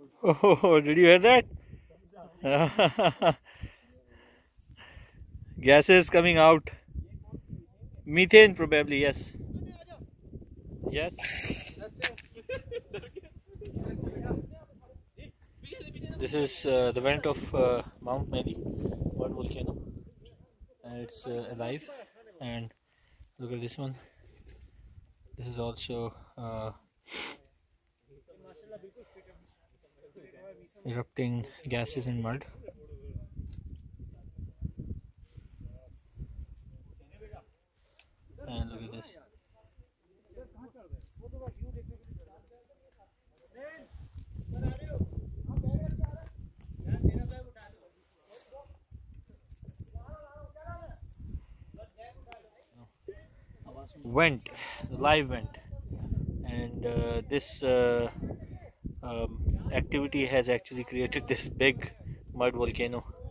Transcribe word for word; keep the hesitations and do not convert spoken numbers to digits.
Oh, did you hear that? Gases coming out. Methane, probably, yes. Yes. This is uh, the vent of uh, Mount Mehdi Mud Volcano, and it's uh, alive. And look at this one. This is also uh, erupting gases and mud. And look at this. Vent, the live vent, and uh, this uh, um, activity has actually created this big mud volcano.